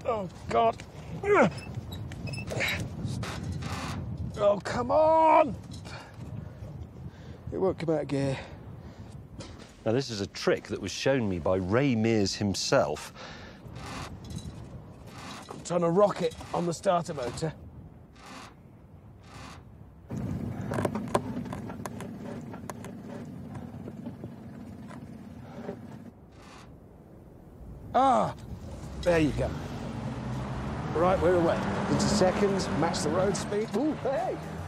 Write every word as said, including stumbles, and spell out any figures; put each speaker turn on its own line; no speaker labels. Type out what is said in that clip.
Oh, God. Oh, come on! It won't come out of gear.
Now, this is a trick that was shown me by Ray Mears himself.
Turn a rocket on the starter motor. Ah, there you go. Right, we're away. Into seconds, match the road speed. Ooh, hey!